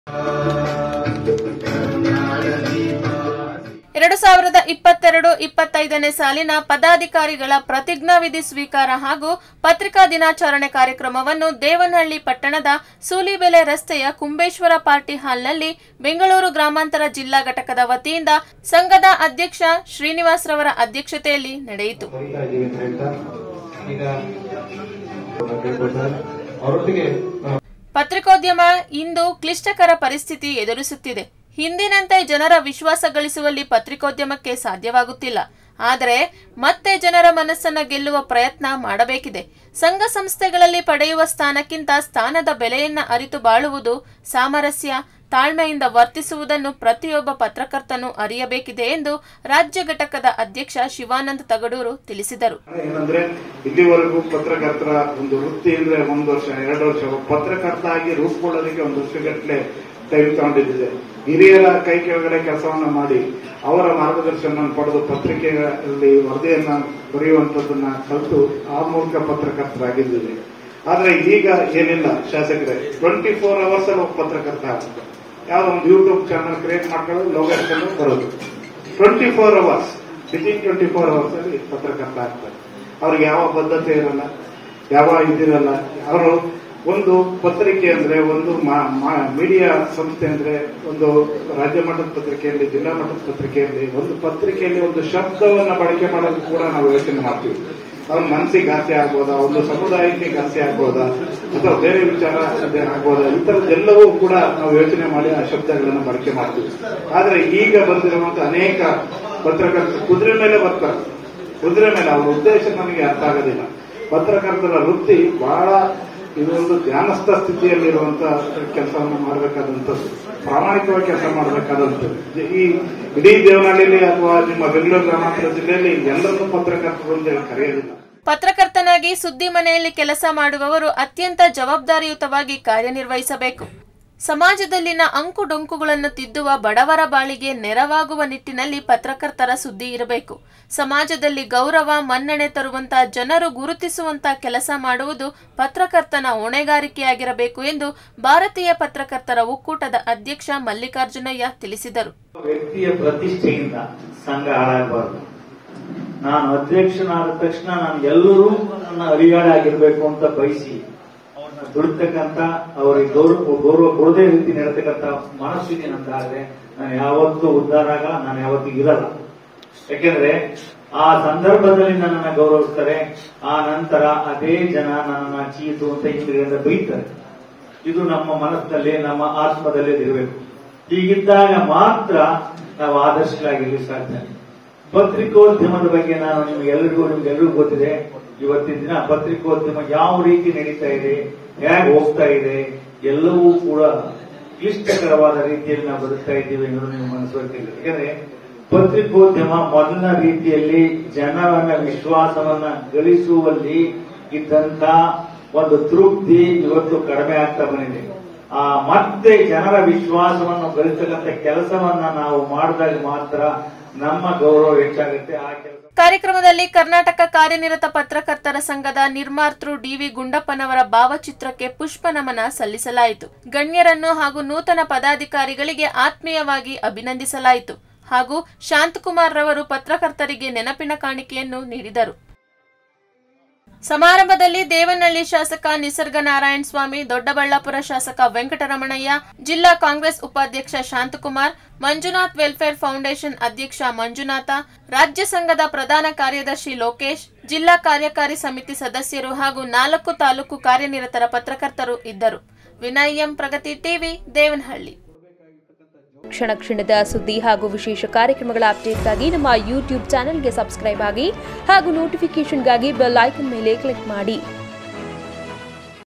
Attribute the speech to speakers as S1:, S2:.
S1: 2022-25ನೇ ಸಾಲಿನ ಪದಾಧಿಕಾರಿಗಳ ಪ್ರತಿಜ್ಞಾವಿಧಿ ಸ್ವೀಕಾರ ಹಾಗೂ ಪತ್ರಿಕಾ ದಿನಾಚರಣೆ ಕಾರ್ಯಕ್ರಮವನ್ನು ದೇವನಹಳ್ಳಿ ಪಟ್ಟಣದ ಸೂಲಿಬೆಲೆ ರಸ್ತೆಯ ಕುಂಬೇಶ್ವರ ಪಾರ್ಟಿ ಹಾಲ್ನಲ್ಲಿ ಬೆಂಗಳೂರು ಗ್ರಾಮಾಂತರ ಜಿಲ್ಲಾ ಘಟಕದ ವತಿಯಿಂದ ಸಂಘದ ಅಧ್ಯಕ್ಷ ಶ್ರೀನಿವಾಸ್ ರವರ ಅಧ್ಯಕ್ಷತೆಯಲ್ಲಿ ನಡೆಯಿತು. ಪತ್ರಿಕೋದ್ಯಮ ಇಂದು ಕ್ಲಿಷ್ಟಕರ ಪರಿಸ್ಥಿತಿ ಎದುರಿಸುತ್ತಿದೆ. ಹಿಂದಿನಂತೆ ಜನರ ವಿಶ್ವಾಸ ಗಳಿಸುವಲ್ಲಿ ಪತ್ರಿಕೋದ್ಯಮಕ್ಕೆ ಸಾಧ್ಯವಾಗುತ್ತಿಲ್ಲ. ಆದರೆ ಮತ್ತೆ ಜನರ ಮನಸ್ಸನ್ನು ಗೆಲ್ಲುವ ಪ್ರಯತ್ನ ಮಾಡಬೇಕಿದೆ. ಸಂಘ ಸಂಸ್ಥೆಗಳಲ್ಲಿ ಪಡೆಯುವ ಸ್ಥಾನಕ್ಕಿಂತ ಸ್ಥಾನದ ಬೆಲೆಯನ್ನ ಅರಿತು ಬಾಳುವುದು, ಸಾಮರಸ್ಯ, ತಾಳ್ಮೆಯಿಂದ ವರ್ತಿಸುವುದನ್ನು ಪ್ರತಿಯೊಬ್ಬ ಪತ್ರಕರ್ತನು ಅರಿಯಬೇಕಿದೆ ಎಂದು ರಾಜ್ಯ ಘಟಕದ ಅಧ್ಯಕ್ಷ ಶಿವಾನಂದ ತಗಡೂರು ತಿಳಿಸಿದರು.
S2: ಏನಂದ್ರೆ ಇಲ್ಲಿವರೆಗೂ ಪತ್ರಕರ್ತರ ಒಂದು ವೃತ್ತಿ ಅಂದ್ರೆ 1 ವರ್ಷ 2 ವರ್ಷ, ಪತ್ರಕರ್ತ ಆಗಿ ರೂಪುಗೊಳ್ಳೋದಕ್ಕೆ 1 ವರ್ಷಗಟ್ಟಲೆ ಟೈಮ್ ತಗೊಂಡಿದ್ದಿದೆ. ಹಿರಿಯರ ಕೈ ಕೆಳಗಡೆ ಕೆಲಸವನ್ನ ಮಾಡಿ ಅವರ ಮಾರ್ಗದರ್ಶನ ಪಡೆದು ಪತ್ರಿಕೆಗಳಲ್ಲಿ ವರದಿಯನ್ನ ಬರೆಯುವಂತದನ್ನ ಕಲಿತು ಆ ಮೂಲಕ ಪತ್ರಕರ್ತರಾಗಿದ್ದೇವೆ. ಆದ್ರೆ ಈಗ ಏನಿಲ್ಲ, ಶಾಸಕರೇ 24 ಅವರ್ಸ್ ಅಲ್ಲಿ ಪತ್ರಕರ್ತ ಆಗ್ತದೆ. ಯಾವ್ದೋ ಒಂದು ಯೂಟ್ಯೂಬ್ ಚಾನಲ್ ಕ್ರಿಯೇಟ್ ಮಾಡ್ಕೊಳ್ಳೋದು, ಲೋಗೋ ಹಾಕೊಂಡು ಬರೋದು. 24 ಅವರ್ಸ್ ವಿತಿನ್ 24 ಅವರ್ಸ್ ಅಲ್ಲಿ ಪತ್ರಕರ್ತ ಆಗ್ತಾರೆ. ಅವ್ರಿಗೆ ಯಾವ ಬದ್ಧತೆ ಇರಲ್ಲ, ಯಾವ ಇದಿರಲ್ಲ. ಅವರು ಒಂದು ಪತ್ರಿಕೆ ಅಂದ್ರೆ, ಒಂದು ಮೀಡಿಯಾ ಸಂಸ್ಥೆ ಅಂದ್ರೆ, ಒಂದು ರಾಜ್ಯ ಮಟ್ಟದ ಪತ್ರಿಕೆಯಲ್ಲಿ, ಜಿಲ್ಲಾ ಮಟ್ಟದ ಪತ್ರಿಕೆಯಲ್ಲಿ, ಒಂದು ಪತ್ರಿಕೆಯಲ್ಲಿ ಒಂದು ಶಬ್ದವನ್ನ ಬಳಕೆ ಮಾಡೋದು ಕೂಡ ನಾವು ಯೋಚನೆ ಮಾಡ್ತೀವಿ. ಅವ್ರ ಮನಸ್ಸಿಗೆ ಘಾಸಿ ಆಗ್ಬೋದಾ, ಒಂದು ಸಮುದಾಯಕ್ಕೆ ಘಾಸಿ ಆಗ್ಬೋದಾ, ಅಥವಾ ಬೇರೆ ವಿಚಾರ ಆಗ್ಬೋದಾ, ಈ ತರದ್ದೆಲ್ಲವೂ ಕೂಡ ನಾವು ಯೋಚನೆ ಮಾಡಿ ಆ ಶಬ್ದಗಳನ್ನು ಬಳಕೆ ಮಾಡ್ತೀವಿ. ಆದ್ರೆ ಈಗ ಬಂದಿರುವಂತಹ ಅನೇಕ ಪತ್ರಕರ್ತರು ಕುದುರೆ ಮೇಲೆ ಬರ್ತಾರೆ. ಕುದುರೆ ಮೇಲೆ ಅವರ ಉದ್ದೇಶ ನಮಗೆ ಅರ್ಥ ಆಗೋದಿಲ್ಲ. ಪತ್ರಕರ್ತರ ವೃತ್ತಿ ಬಹಳ ಇದೊಂದು ಧ್ಯಾನಸ್ಥ ಸ್ಥಿತಿಯಲ್ಲಿರುವಂತಹ ಕೆಲಸವನ್ನು ಮಾಡಬೇಕಾದಂಥದ್ದು, ಪ್ರಾಮಾಣಿಕವಾಗಿ ಕೆಲಸ ಮಾಡಬೇಕಾದಂಥದ್ದು. ಈ ಇಡೀ ದೇವನಹಳ್ಳಿಯಲ್ಲಿ ಅಥವಾ ನಿಮ್ಮ ಬೆಂಗಳೂರು ಗ್ರಾಮಾಂತರ ಜಿಲ್ಲೆಯಲ್ಲಿ ಎಲ್ಲರನ್ನೂ ಪತ್ರಕರ್ತರು ಅಂತ ಕರೆಯೋದಿಲ್ಲ.
S1: ಪತ್ರಕರ್ತನಾಗಿ ಸುದ್ದಿ ಮನೆಯಲ್ಲಿ ಕೆಲಸ ಮಾಡುವವರು ಅತ್ಯಂತ ಜವಾಬ್ದಾರಿಯುತವಾಗಿ ಕಾರ್ಯನಿರ್ವಹಿಸಬೇಕು. ಸಮಾಜದಲ್ಲಿನ ಅಂಕು ಡೊಂಕುಗಳನ್ನು ತಿದ್ದುವ, ಬಡವರ ಬಾಳಿಗೆ ನೆರವಾಗುವ ನಿಟ್ಟಿನಲ್ಲಿ ಪತ್ರಕರ್ತರ ಸುದ್ದಿ ಇರಬೇಕು. ಸಮಾಜದಲ್ಲಿ ಗೌರವ, ಮನ್ನಣೆ ತರುವಂತಹ, ಜನರು ಗುರುತಿಸುವಂತಹ ಕೆಲಸ ಮಾಡುವುದು ಪತ್ರಕರ್ತನ ಹೊಣೆಗಾರಿಕೆಯಾಗಿರಬೇಕು ಎಂದು ಭಾರತೀಯ ಪತ್ರಕರ್ತರ ಒಕ್ಕೂಟದ ಅಧ್ಯಕ್ಷ ಮಲ್ಲಿಕಾರ್ಜುನಯ್ಯ ತಿಳಿಸಿದರು.
S3: ವ್ಯಕ್ತಿಯ ಪ್ರತಿಷ್ಠೆಯಿಂದ ಸಂಘ ಹಾಳಾಗಬಾರದು. ನಾನು ಅಧ್ಯಕ್ಷನಾದ ತಕ್ಷಣ ನಾನು ಎಲ್ಲರೂ ನನ್ನ ಅರಿಯಾಳಾಗಿರ್ಬೇಕು ಅಂತ ಬಯಸಿ ಅವ್ರನ್ನ ದುಡಿತಕ್ಕಂತ, ಅವರಿಗೆ ಗೌರವ ಕೊಡದೇ ರೀತಿ ನಡೆತಕ್ಕಂತ ಮನಸ್ಥಿತಿ ನಂತಾದ್ರೆ ನಾನು ಯಾವತ್ತೂ ಉದ್ಧಾರ ಆಗಲ್ಲ, ನಾನು ಯಾವತ್ತೂ ಇರಲ್ಲ. ಯಾಕೆಂದ್ರೆ ಆ ಸಂದರ್ಭದಲ್ಲಿ ನನ್ನನ್ನು ಗೌರವಿಸ್ತಾರೆ, ಆ ನಂತರ ಅದೇ ಜನ ನನ್ನನ್ನ ಚೀತು ಅಂತ ಹಿಂದಿನಿಂದ ಬೈತಾರೆ. ಇದು ನಮ್ಮ ಮನಸ್ಸಿನಲ್ಲಿ, ನಮ್ಮ ಆತ್ಮದಲ್ಲಿ ಇರಬೇಕು. ಹೀಗಿದ್ದಾಗ ಮಾತ್ರ ನಾವು ಆದರ್ಶಗಳಾಗಿರ್ಲಿಕ್ಕೆ ಸಾಧ್ಯ. ಪತ್ರಿಕೋದ್ಯಮದ ಬಗ್ಗೆ ನಾನು ನಿಮ್ಗೆಲ್ಲರಿಗೂ ಗೊತ್ತಿದೆ. ಇವತ್ತಿನ ದಿನ ಪತ್ರಿಕೋದ್ಯಮ ಯಾವ ರೀತಿ ನಡೀತಾ ಇದೆ, ಹೇಗೆ ಹೋಗ್ತಾ ಇದೆ, ಎಲ್ಲವೂ ಕೂಡ ಕ್ಲಿಷ್ಟಕರವಾದ ರೀತಿಯಲ್ಲಿ ನಾವು ಬದುಕ್ತಾ ಇದ್ದೀವಿ ಅನ್ನೋದು ನೀವು ಮನಸ್ಸು. ಯಾಕಂದ್ರೆ ಪತ್ರಿಕೋದ್ಯಮ ಮೊದಲಿನ ರೀತಿಯಲ್ಲಿ ಜನರನ್ನ ವಿಶ್ವಾಸವನ್ನ ಗಳಿಸುವಲ್ಲಿ ಇದ್ದಂತ ಒಂದು ತೃಪ್ತಿ ಇವತ್ತು ಕಡಿಮೆ ಆಗ್ತಾ ಬಂದಿದೆ. ಮತ್ತೆ ಜನರ ವಿಶ್ವಾಸವನ್ನು ಗಳಿಸತಕ್ಕಂಥ ಕೆಲಸವನ್ನ ನಾವು ಮಾಡಿದಾಗ ಮಾತ್ರ ನಮ್ಮ ಗೌರವ ಹೆಚ್ಚಾಗುತ್ತೆ. ಆ ಕೆಲಸ
S1: ಕಾರ್ಯಕ್ರಮದಲ್ಲಿ ಕರ್ನಾಟಕ ಕಾರ್ಯನಿರತ ಪತ್ರಕರ್ತರ ಸಂಘದ ನಿರ್ಮಾತೃ ಡಿವಿ ಗುಂಡಪ್ಪನವರ ಭಾವಚಿತ್ರಕ್ಕೆ ಪುಷ್ಪ ನಮನ ಸಲ್ಲಿಸಲಾಯಿತು. ಗಣ್ಯರನ್ನು ಹಾಗೂ ನೂತನ ಪದಾಧಿಕಾರಿಗಳಿಗೆ ಆತ್ಮೀಯವಾಗಿ ಅಭಿನಂದಿಸಲಾಯಿತು. ಹಾಗೂ ಶಾಂತಕುಮಾರ್ ರವರು ಪತ್ರಕರ್ತರಿಗೆ ನೆನಪಿನ ಕಾಣಿಕೆಯನ್ನು ನೀಡಿದರು. ಸಮಾರಂಭದಲ್ಲಿ ದೇವನಹಳ್ಳಿ ಶಾಸಕ ನಿಸರ್ಗ ನಾರಾಯಣ ಸ್ವಾಮಿ, ದೊಡ್ಡಬಳ್ಳಾಪುರ ಶಾಸಕ ವೆಂಕಟರಮಣಯ್ಯ, ಜಿಲ್ಲಾ ಕಾಂಗ್ರೆಸ್ ಉಪಾಧ್ಯಕ್ಷ ಶಾಂತಕುಮಾರ್, ಮಂಜುನಾಥ್ ವೆಲ್ಫೇರ್ ಫೌಂಡೇಶನ್ ಅಧ್ಯಕ್ಷ ಮಂಜುನಾಥ, ರಾಜ್ಯ ಸಂಘದ ಪ್ರಧಾನ ಕಾರ್ಯದರ್ಶಿ ಲೋಕೇಶ್, ಜಿಲ್ಲಾ ಕಾರ್ಯಕಾರಿ ಸಮಿತಿ ಸದಸ್ಯರು ಹಾಗೂ 4 ತಾಲೂಕು ಕಾರ್ಯನಿರತರ ಪತ್ರಕರ್ತರು ಇದ್ದರು. Vinay M, Pragati TV, Devanahalli.
S4: ಕ್ಷಣ ಕ್ಷಣದ ಸುದ್ದಿ ಹಾಗೂ ವಿಶೇಷ ಕಾರ್ಯಕ್ರಮಗಳ ಅಪ್ಡೇಟ್ಗಾಗಿ ನಮ್ಮ ಯೂಟ್ಯೂಬ್ ಚಾನೆಲ್ಗೆ ಸಬ್ಸ್ಕ್ರೈಬ್ ಆಗಿ ಹಾಗೂ ನೋಟಿಫಿಕೇಶನ್ಗಾಗಿ ಬೆಲ್ ಐಕಾನ್ ಮೇಲೆ ಕ್ಲಿಕ್ ಮಾಡಿ.